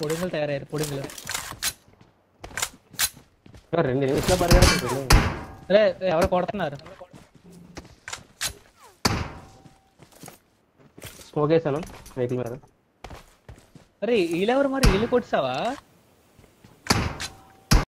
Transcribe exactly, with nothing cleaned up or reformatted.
పొడింగులు తయారయ్యారు పొడింగులు. రెండు నిమిషాలు పరిగెడుతుంది. అరే ఎవరు కొడుతున్నారు? స్మోక్ వేసాను వెహికల్ మీద. అరే వీళ్ళెవరు మరి వీళ్ళు కొట్టావా?